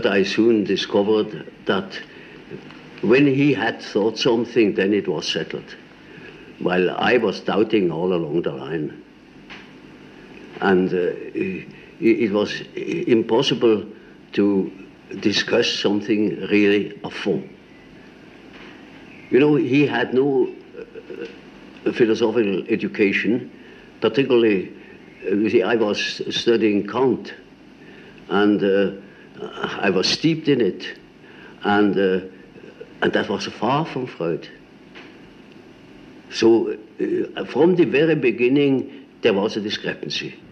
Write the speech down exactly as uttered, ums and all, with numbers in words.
I soon discovered that when he had thought something, then it was settled, while I was doubting all along the line. And uh, it was impossible to discuss something really a form. You know, he had no uh, philosophical education, particularly, uh, you see, I was studying Kant, and uh, I was steeped in it, and, uh, and that was far from Freud. So uh, from the very beginning, there was a discrepancy.